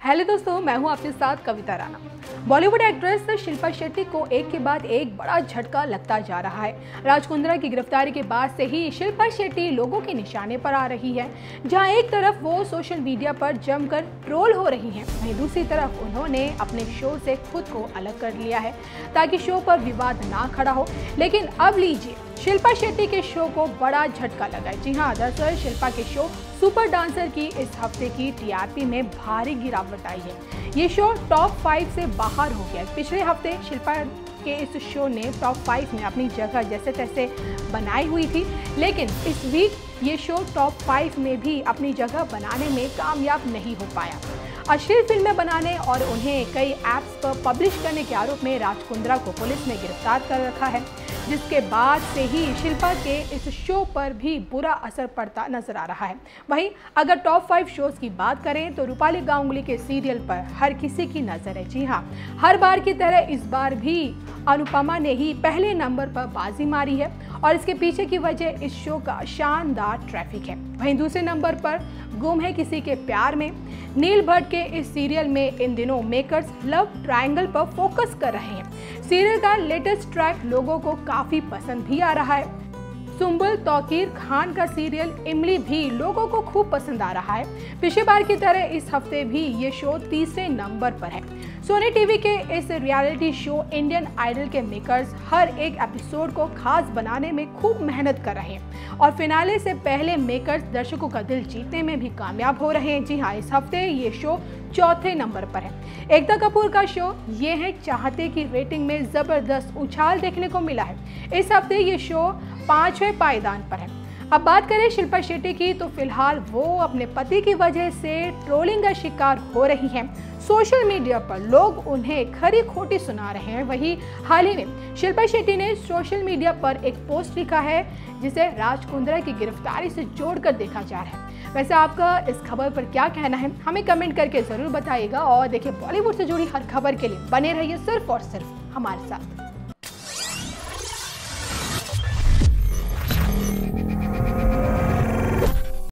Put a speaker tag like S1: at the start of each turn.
S1: Hello दोस्तों, मैं हूं आपके साथ कविता राणा। बॉलीवुड एक्ट्रेस शिल्पा शेट्टी को एक के बाद एक बड़ा झटका लगता जा रहा है। राज कुंद्रा की गिरफ्तारी के बाद से ही शिल्पा शेट्टी लोगों के निशाने पर आ रही है। जहां एक तरफ वो सोशल मीडिया पर जमकर ट्रोल हो रही हैं, वहीं दूसरी तरफ उन्होंने अपने शो से खुद को अलग कर लिया है ताकि शो पर विवाद ना खड़ा हो। लेकिन अब लीजिए, शिल्पा शेट्टी के शो को बड़ा झटका लगा है। जी हाँ, दरअसल शिल्पा के शो सुपर डांसर की इस हफ्ते की टीआरपी में भारी गिरावट आई है। ये शो टॉप 5 से बाहर हो गया। पिछले हफ्ते शिल्पा के इस शो ने टॉप 5 में अपनी जगह जैसे तैसे बनाई हुई थी, लेकिन इस वीक ये शो टॉप 5 में भी अपनी जगह बनाने में कामयाब नहीं हो पाया। अश्लील फिल्में बनाने और उन्हें कई ऐप्स पर पब्लिश करने के आरोप में राज कुंद्रा को पुलिस ने गिरफ्तार कर रखा है, जिसके बाद से ही शिल्पा के इस शो पर भी बुरा असर पड़ता नजर आ रहा है। वहीं अगर टॉप 5 शोज की बात करें तो रूपाली गांगुली के सीरियल पर हर किसी की नजर है। जी हाँ, हर बार की तरह इस बार भी अनुपमा ने ही पहले नंबर पर बाजी मारी है और इसके पीछे की वजह इस शो का शानदार ट्रैफिक है। वहीं दूसरे नंबर पर गुम है किसी के प्यार में नील भट्ट के इस सीरियल में इन दिनों मेकर्स लव ट्रायंगल पर फोकस कर रहे हैं। सीरियल का लेटेस्ट ट्रैक लोगों को काफी पसंद भी आ रहा है। सुंबुल तौकीर खान का सीरियल इमली भी लोगों को खूब पसंद आ रहा है। पिछली बार की तरह इस हफ्ते भी ये शो तीसरे नंबर पर है। सोनी टीवी के इस रियलिटी शो इंडियन आइडल के मेकर्स हर एक एपिसोड को खास बनाने में खूब मेहनत कर रहे हैं और फिनाले से पहले मेकर्स दर्शकों का दिल जीतने में भी कामयाब हो रहे हैं। जी हाँ, इस हफ्ते ये शो चौथे नंबर पर है। एकता कपूर का शो ये है चाहते की रेटिंग में जबरदस्त उछाल देखने को मिला है। इस हफ्ते ये शो 5वें पायदान पर है। अब बात करें शिल्पा शेट्टी की, तो फिलहाल वो अपने पति की वजह से ट्रोलिंग का शिकार हो रही हैं। सोशल मीडिया पर लोग उन्हें खरी खोटी सुना रहे हैं। वहीं हाल ही में शिल्पा शेट्टी ने सोशल मीडिया पर एक पोस्ट लिखा है जिसे राज कुंद्रा की गिरफ्तारी से जोड़कर देखा जा रहा है। वैसे आपका इस खबर पर क्या कहना है, हमें कमेंट करके जरूर बताइएगा। और देखिए, बॉलीवुड से जुड़ी हर खबर के लिए बने रहिए सिर्फ और सिर्फ हमारे साथ।